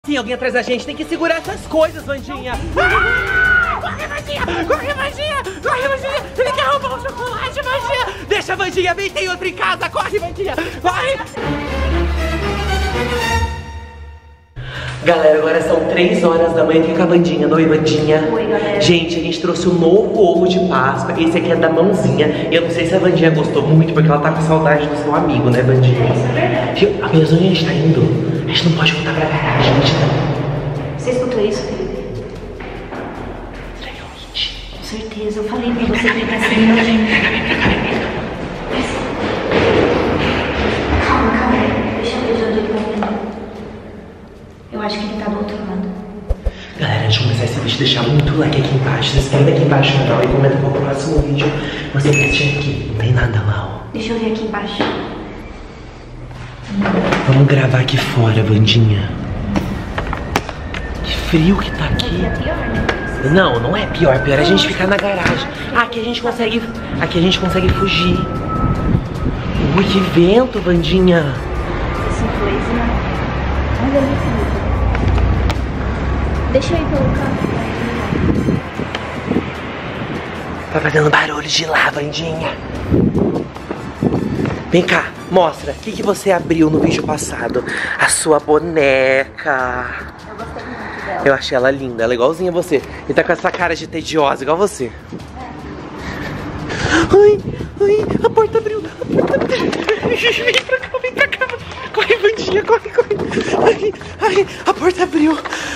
Tem alguém atrás da gente, tem que segurar essas coisas, Vandinha. Ah! Corre, Vandinha! Corre, Vandinha! Corre, Vandinha! Ele quer roubar o chocolate, Vandinha! Deixa, Vandinha, vem, tem outro em casa! Corre, Vandinha! Corre! Galera, agora são 3 horas da manhã aqui com a Vandinha. Oi, Vandinha. Oi, galera. Gente, a gente trouxe um novo ovo de Páscoa. Esse aqui é da mãozinha. Eu não sei se a Vandinha gostou muito, porque ela tá com saudade do seu amigo, né, Vandinha? Isso é verdade. A minha zona a gente tá indo. A gente não pode voltar pra garagem, a gente não. Você escutou isso, Felipe? Com certeza, eu falei pra você que tá seguindo a gente. Calma, deixa eu ver de onde ele vai vir. Eu acho que ele tá do outro lado. Galera, antes de começar esse vídeo, deixar muito like aqui embaixo. Se inscreve aqui embaixo no canal e comenta qual é o próximo vídeo você quer assistir aqui. Não tem nada lá, ó. Deixa eu ver aqui embaixo. Vamos gravar aqui fora, Vandinha. Que frio que tá aqui. É pior, né? Não, não é pior. Pior é a gente ficar na garagem. Aqui a gente consegue fugir. Ui, que vento, Vandinha. Esse influência, né? Olha ali, Felipe. Deixa eu ir pelo carro. Tá fazendo barulho de lá, Vandinha. Vem cá, mostra. O que você abriu no vídeo passado? A sua boneca. Eu gostei muito dela. Eu achei ela linda, ela é igualzinha a você. E tá com essa cara de tediosa, igual você. Ai, a porta abriu. Vem pra cá. Corre, Vandinha, corre. Ai, a porta abriu.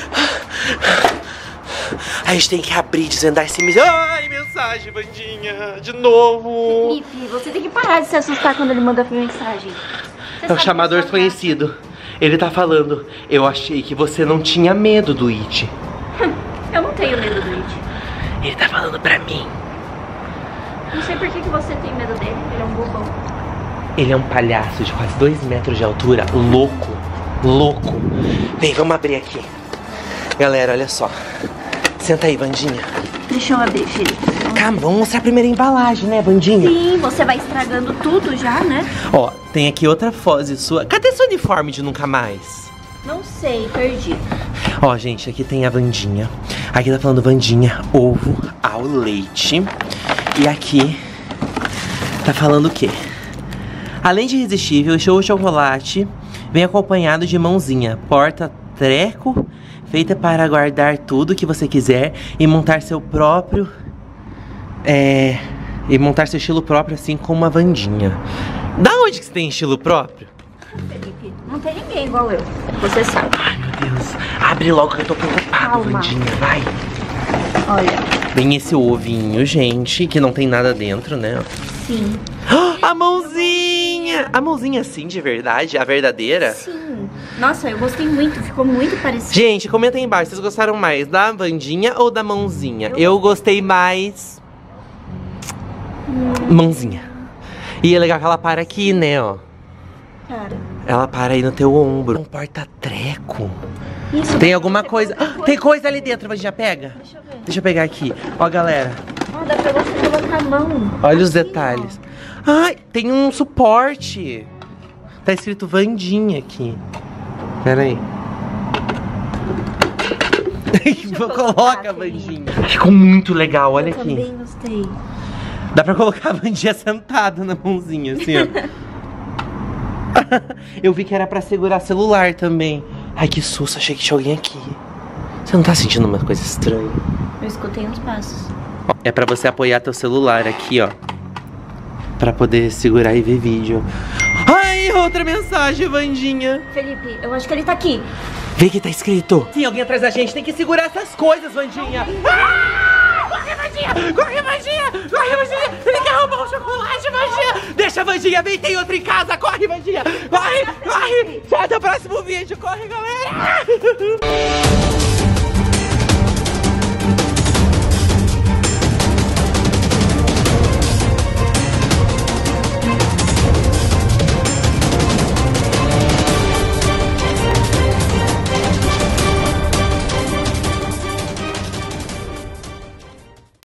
A gente tem que abrir, desvendar esse mistério. Ai, mensagem, Vandinha, de novo. Felipe, você tem que parar de se assustar quando ele manda mensagem. É o chamador desconhecido. Ele tá falando, eu achei que você não tinha medo do It. Eu não tenho medo do It. Ele tá falando pra mim. Não sei por que você tem medo dele, ele é um bobão. Ele é um palhaço de quase 2 metros de altura, louco. Vem, vamos abrir aqui. Galera, olha só. Senta aí, Vandinha. Deixa eu abrir, Felipe. Calma, vamos mostrar a primeira embalagem, né, Vandinha? Sim, você vai estragando tudo já, né? Ó, tem aqui outra foto sua. Cadê seu uniforme de nunca mais? Não sei, perdi. Ó, gente, aqui tem a Vandinha. Aqui tá falando Vandinha, ovo ao leite. E aqui tá falando o quê? Além de irresistível, show de chocolate vem acompanhado de mãozinha, porta-treco, feita para guardar tudo que você quiser e montar seu próprio... e montar seu estilo próprio, assim como a Vandinha. Da onde que você tem estilo próprio? Felipe, não tem ninguém igual eu. Você sabe. Ai, meu Deus. Abre logo que eu tô preocupado, Calma. Vandinha, vai. Olha. Vem esse ovinho, gente, que não tem nada dentro, né? Sim. A mãozinha! A mãozinha assim, de verdade? A verdadeira? Sim. Nossa, eu gostei muito. Ficou muito parecido. Gente, comenta aí embaixo, vocês gostaram mais da Vandinha ou da mãozinha? Eu gostei mais... Mãozinha. E é legal que ela para aqui, né, ó. Cara. Ela para aí no teu ombro. Um porta-treco. Isso. Tem alguma coisa... tem coisa ali dentro, Vandinha, pega. Deixa eu ver. Deixa eu pegar aqui. Ó, galera. Ó, dá pra você colocar a mão. Olha os Aqui, detalhes. Ai, tem um suporte. Tá escrito Vandinha aqui. Pera aí. Coloca a Vandinha. Ficou muito legal, olha Eu aqui. também gostei. Dá pra colocar a Vandinha sentada na mãozinha, assim, ó. Eu vi que era pra segurar celular também. Ai, que susto, achei que tinha alguém aqui. Você não tá sentindo uma coisa estranha? Eu escutei uns passos. É pra você apoiar teu celular aqui, ó. Pra poder segurar e ver vídeo. Ai, outra mensagem, Vandinha. Felipe, eu acho que ele tá aqui. Vê que tá escrito. Tem alguém atrás da gente, tem que segurar essas coisas, Vandinha. Ah! Corre, Vandinha! Corre, Vandinha! Corre, Vandinha! Ele quer roubar o chocolate, Vandinha! Deixa, Vandinha, vem, tem outro em casa. Corre, Vandinha! Corre! Tchau, até o próximo vídeo. Corre, galera!